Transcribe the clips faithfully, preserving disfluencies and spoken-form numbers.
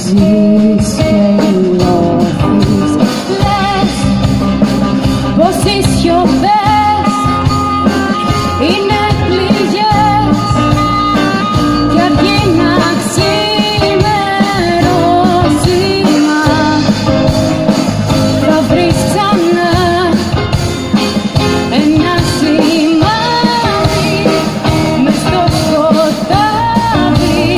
ζεις και νιώθεις. Λες πως οι σιωπές είναι πληγές κι αργεί να ξημερώσει, μα θα βρεις ξανά ένα σημάδι μες στο σκοτάδι.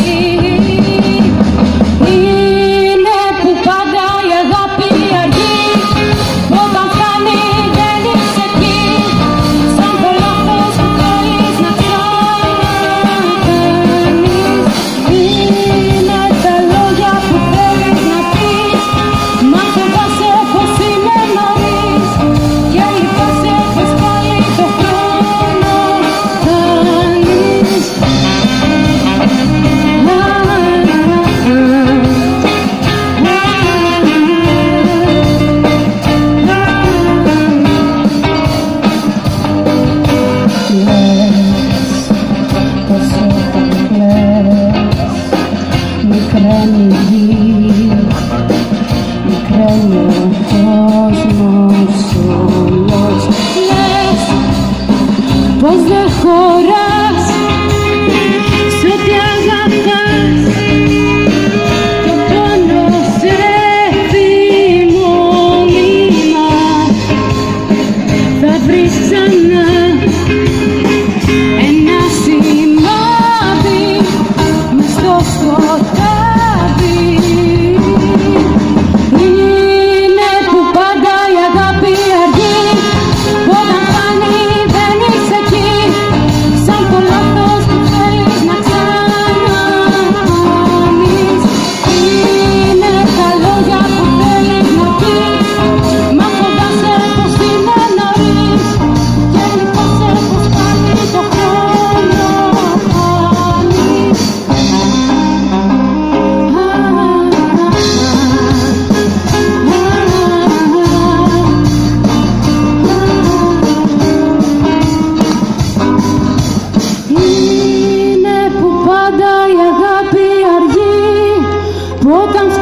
Είναι που πάντα η αγάπη αργεί, όταν φτάνει δεν είσαι εκεί, σαν το λάθος που θέλεις να ξανακάνεις. Είναι τα λόγια που θέλεις να πεις, μα φοβάσαι πως είναι νωρίς και λυπάσαι πως πάλι το χρόνο χάνεις. Πως όταν κλαις μικραίνει η γη, μικραίνει ο κόσμος όλος. Λες πως δεν χωράς σ' ό,τι αγαπάς, το πόνο σε θυμώνυμα. Θα βρεις ξανά ένα σημάδι μες στο σκοτάδι. Είναι που πάντα η αγάπη αργεί, όταν φτάνει δεν είσαι εκεί, σαν το λάθος που θέλεις να ξανακάνεις. Είναι τα λόγια που θέλεις να πεις, μα φοβάσαι πως είναι νωρίς και λυπάσαι πως πάλι το χρόνο χάνεις. Είναι που πάντα η αγάπη αργεί, που όταν